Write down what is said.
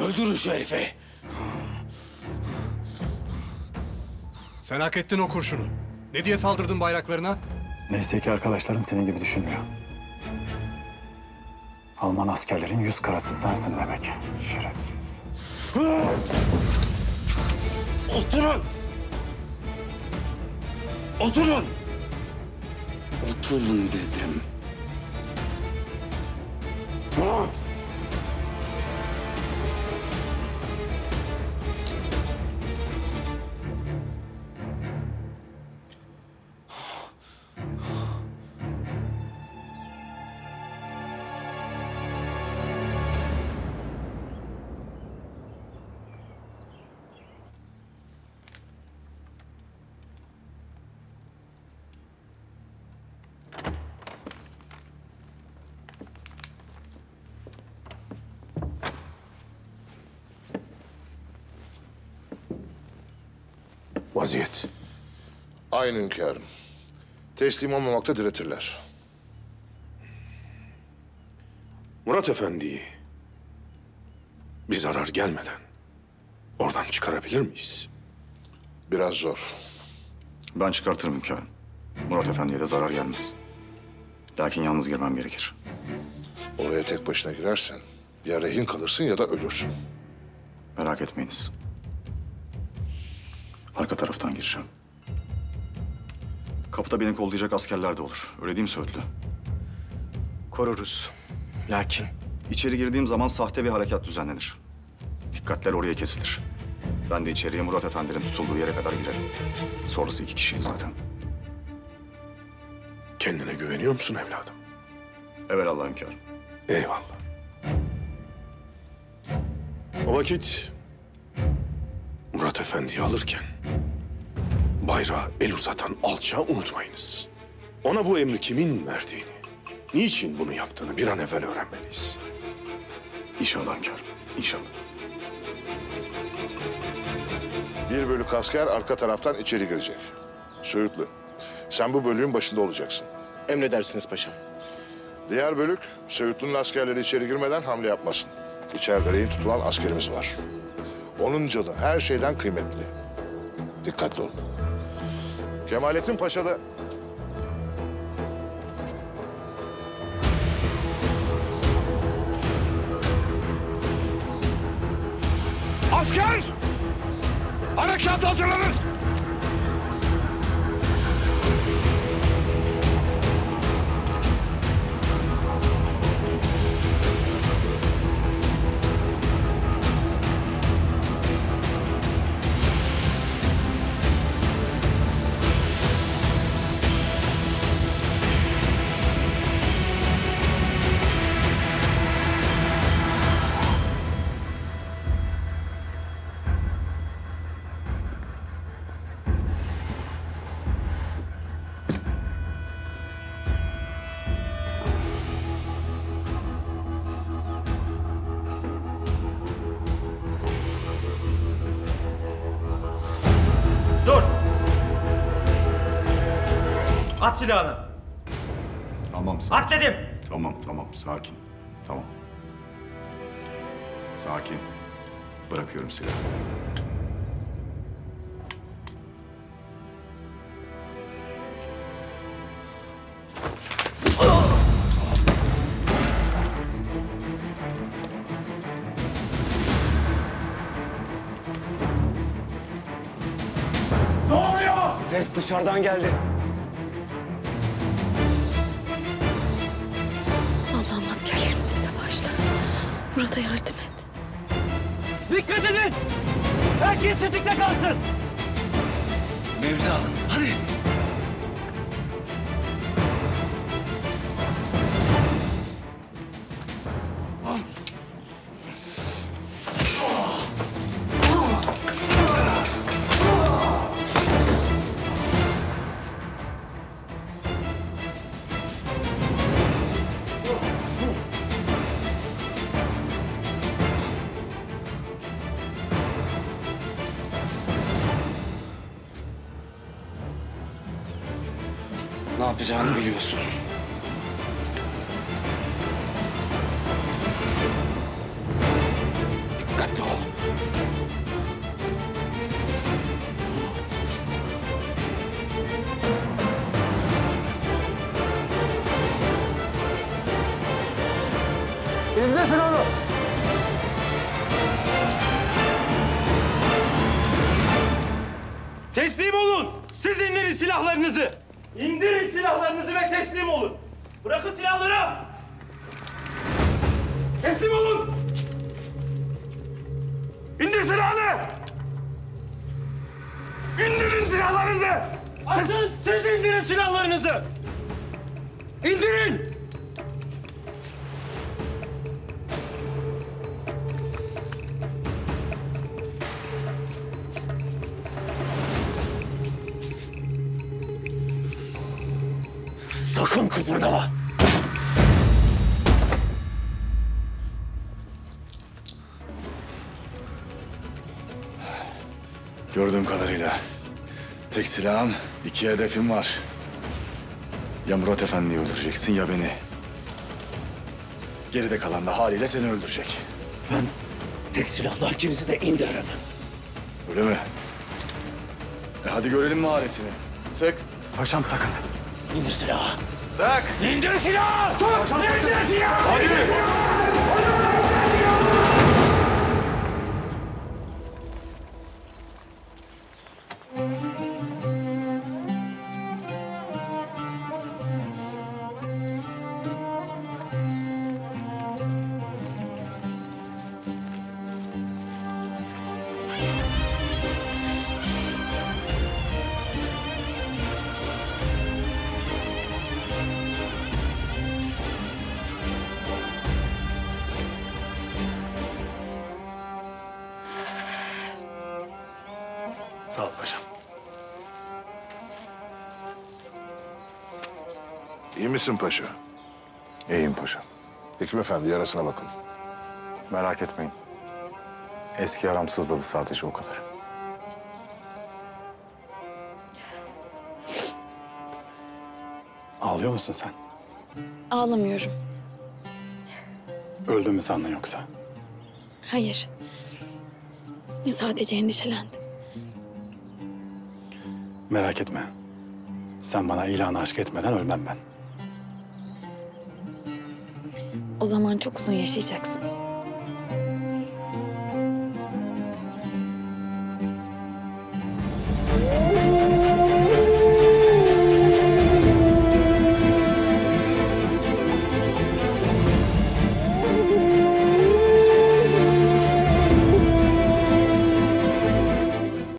Öldürün şu herifi. Sen hak ettin o kurşunu. Ne diye saldırdın bayraklarına? Neyse ki arkadaşların senin gibi düşünmüyor. Alman askerlerin yüz karası sensin demek. Şerefsiz. Oturun! Oturun! Oturun dedim. Vaziyet. Aynı hünkârım. Teslim olmamakta diretirler. Murat Efendi'yi bir zarar gelmeden oradan çıkarabilir miyiz? Biraz zor. Ben çıkartırım hünkârım. Murat Efendi'ye de zarar gelmez. Lakin yalnız girmem gerekir. Oraya tek başına girersen ya rehin kalırsın ya da ölürsün. Merak etmeyiniz. Arka taraftan gireceğim. Kapıda beni kollayacak askerler de olur. Öyle değil mi Söğütlü? Koruruz. Lakin İçeri girdiğim zaman sahte bir harekat düzenlenir. Dikkatler oraya kesilir. Ben de içeriye Murat Efendi'nin tutulduğu yere kadar girerim. Sonrası 2 kişiyiz zaten. Kendine güveniyor musun evladım? Evelallah hünkârım. Eyvallah. O vakit Murat Efendi'yi alırken bayrağı el uzatan alçağı unutmayınız. Ona bu emri kimin verdiğini, niçin bunu yaptığını bir an evvel öğrenmeliyiz. İnşallah hünkârım, inşallah. Bir bölük asker arka taraftan içeri girecek. Söğütlü, sen bu bölüğün başında olacaksın. emredersiniz paşam. Diğer bölük, Söğütlü'nün askerleri içeri girmeden hamle yapmasın. İçeride rehin tutulan askerimiz var. Onun canı her şeyden kıymetli. Dikkatli olun. Kemalettin Paşa da... Asker! Harekat hazırlanın! Dur! At silahını. Tamam, sakin. At dedim. Tamam, sakin. Tamam. Sakin. Bırakıyorum silahı. Ses dışarıdan geldi. Allah'ım askerlerimizi bize bağışla. Murat'a yardım et. Dikkat edin! Herkes tetikte kalsın! Mevzi alın, hadi! Ne yapacağını biliyorsun. Dikkatli İndir onu! Teslim olun! Siz indirin silahlarınızı! İndirin silahlarınızı ve teslim olun! Bırakın silahları! Teslim olun! İndir silahını! İndirin silahlarınızı! Asıl siz indirin silahlarınızı! İndirin! Sakın kıpırdama! Gördüğüm kadarıyla tek silahın, iki hedefin var. Ya Murat Efendi'yi öldüreceksin ya beni. Geride kalan da haliyle seni öldürecek. Ben tek silahla ikinizi de indiririm. Öyle mi? Hadi görelim maharetini. Sık. Paşam sakın. İndir silahı. Sık. İndir silahı! Tut! İndir silahı! Hadi. Sağ ol paşam. İyi misin paşa? İyiyim paşa. Hekim efendi yarasına bakın. Merak etmeyin. Eski yaram sızladı sadece o kadar. Ağlıyor musun sen? Ağlamıyorum. Öldü mü sandın yoksa? Hayır. Sadece endişelendim. Merak etme. Sen bana ilanı aşk etmeden ölmem ben. O zaman çok uzun yaşayacaksın.